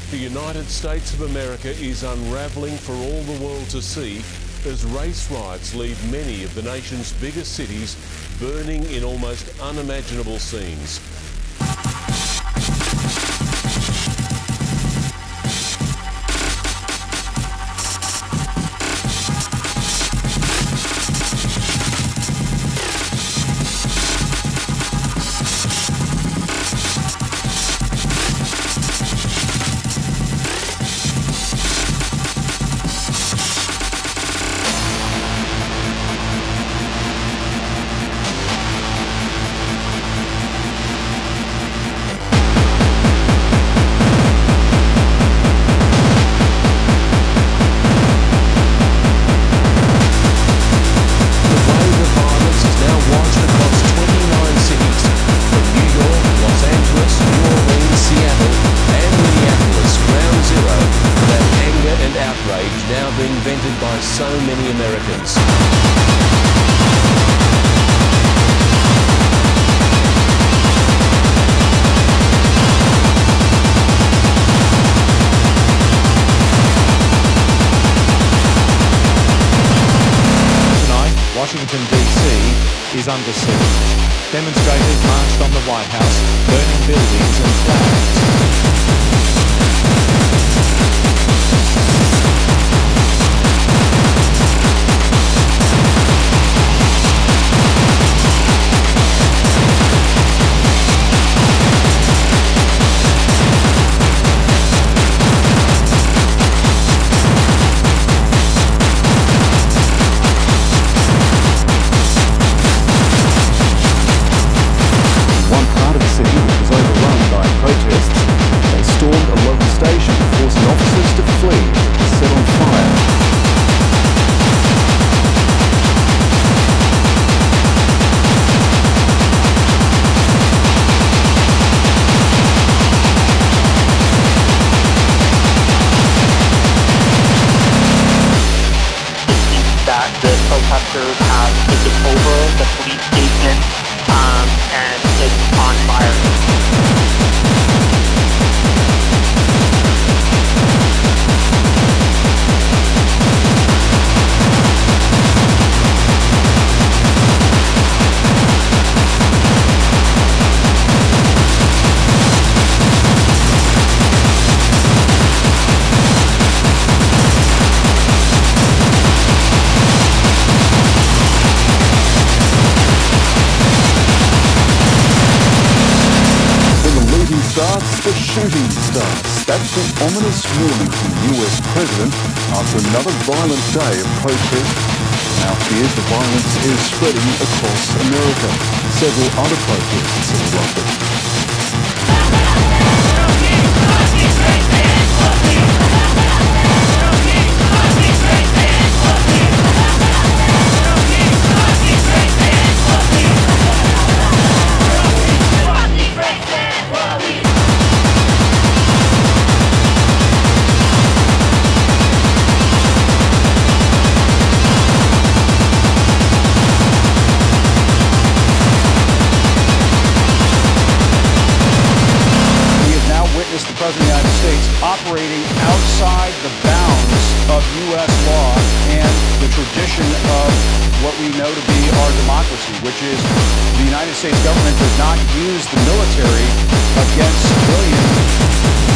The United States of America is unravelling for all the world to see as race riots leave many of the nation's biggest cities burning in almost unimaginable scenes. Now being vented by so many Americans. Tonight, Washington DC is under siege. Demonstrators marched on the White House, burning buildings and flags. The protesters have taken over the police station and it's on fire. The shooting starts. That's an ominous warning from the US President after another violent day of protest. Now fears the violence is spreading across America. Several other protests have erupted. The President of the United States operating outside the bounds of U.S. law and the tradition of what we know to be our democracy, which is the United States government does not use the military against civilians.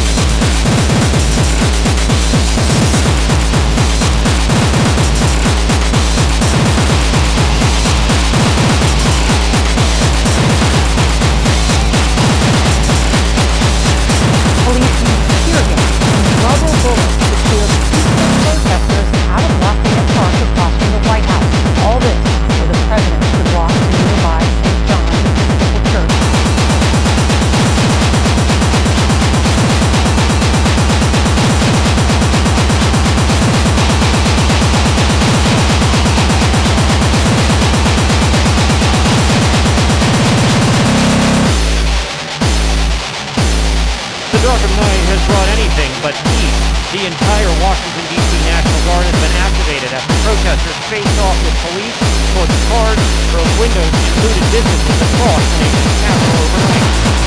dark of night has brought anything but peace. The entire Washington, D.C. National Guard has been activated after protesters faced off with police, torched cars, broke windows, and looted businesses across the nation's capital overnight.